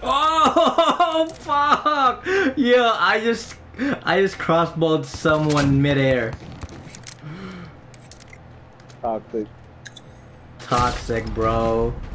Oh fuck! Yeah, I just crossbowed someone midair. Toxic. Toxic, bro.